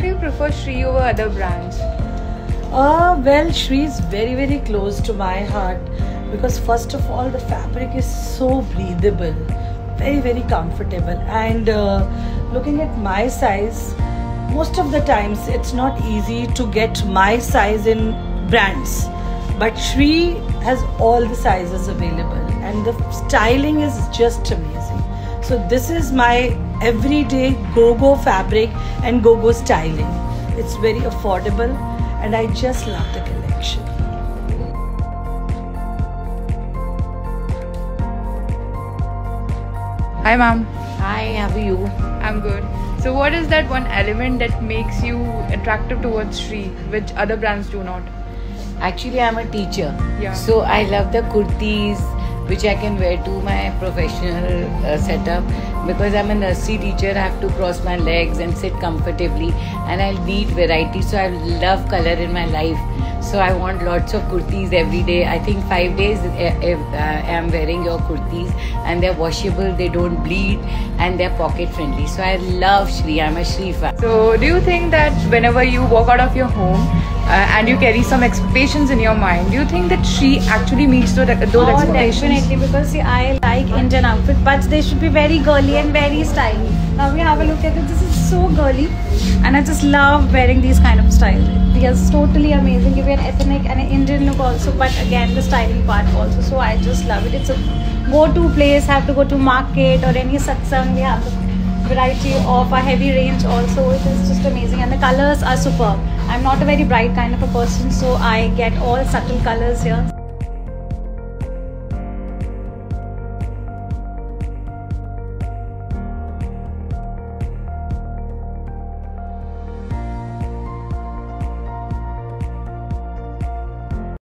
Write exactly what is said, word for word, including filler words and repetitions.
do you prefer Shree over other brands? Uh, well, Shree is very very close to my heart because first of all the fabric is so breathable, very very comfortable, and uh, looking at my size, most of the times it's not easy to get my size in brands, but Shree has all the sizes available and the styling is just amazing. So this is my everyday go-go fabric and go-go styling. It's very affordable and I just love the collection. Hi ma'am. Hi, how are you? I'm good. So what is that one element that makes you attractive towards Shree, which other brands do not? Actually, I'm a teacher. Yeah. So I love the kurtis which I can wear to my professional uh, setup, because I'm a nursery teacher. I have to cross my legs and sit comfortably, and I need variety. So I love color in my life. So I want lots of kurtis every day. I think five days uh, uh, I'm wearing your kurtis, and they're washable, they don't bleed, and they're pocket friendly. So I love Shree. I'm a Shree fan. So do you think that whenever you walk out of your home uh, and you carry some expectations in your mind, do you think that Shree actually meets those, those oh, expectations? Definitely, because see, I like Indian outfits, but they should be very girly and very stylish. Now we have a look at it. This is so girly, and I just love wearing these kind of styles. It's totally amazing. Give you an ethnic and an Indian look also, but again the styling part also. So I just love it. It's a go-to place. Have to go to market or any satsang. We have the variety of a heavy range also. It is just amazing, and the colors are superb. I'm not a very bright kind of a person, so I get all subtle colors here.